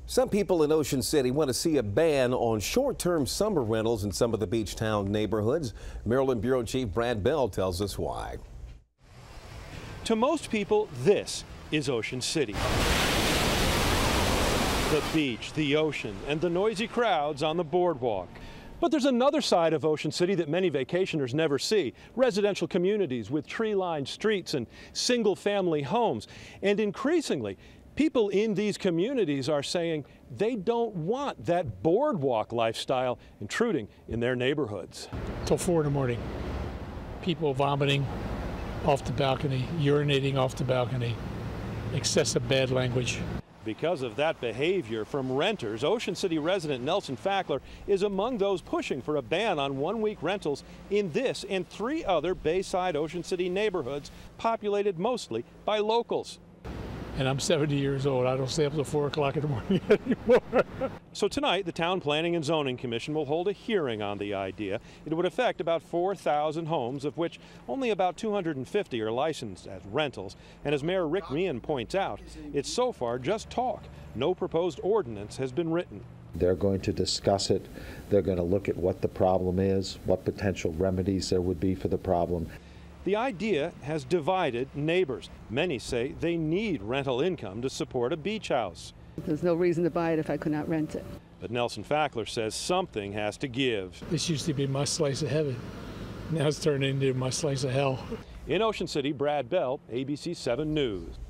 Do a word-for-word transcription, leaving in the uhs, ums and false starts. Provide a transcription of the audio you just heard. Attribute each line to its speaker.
Speaker 1: Some people in Ocean City want to see a ban on short-term summer rentals in some of the beach town neighborhoods. Maryland Bureau Chief Brad Bell tells us why.
Speaker 2: To most people, this is Ocean City. The beach, the ocean, and the noisy crowds on the boardwalk. But there's another side of Ocean City that many vacationers never see. Residential communities with tree-lined streets and single-family homes. And increasingly, people in these communities are saying they don't want that boardwalk lifestyle intruding in their neighborhoods.
Speaker 3: Till four in the morning. People vomiting off the balcony, urinating off the balcony, excessive bad language.
Speaker 2: Because of that behavior from renters, Ocean City resident Nelson Fackler is among those pushing for a ban on one-week rentals in this and three other Bayside Ocean City neighborhoods populated mostly by locals.
Speaker 3: And I'm seventy years old. I don't stay up till four o'clock in the morning anymore.
Speaker 2: So tonight, the Town Planning and Zoning Commission will hold a hearing on the idea. It would affect about four thousand homes, of which only about two hundred fifty are licensed as rentals. And as Mayor Rick Meehan points out, it's so far just talk. No proposed ordinance has been written.
Speaker 4: They're going to discuss it. They're going to look at what the problem is, what potential remedies there would be for the problem.
Speaker 2: The idea has divided neighbors. Many say they need rental income to support a beach house.
Speaker 5: There's no reason to buy it if I could not rent it.
Speaker 2: But Nelson Fackler says something has to give.
Speaker 3: This used to be my slice of heaven. Now it's turned into my slice of hell.
Speaker 2: In Ocean City, Brad Bell, A B C seven News.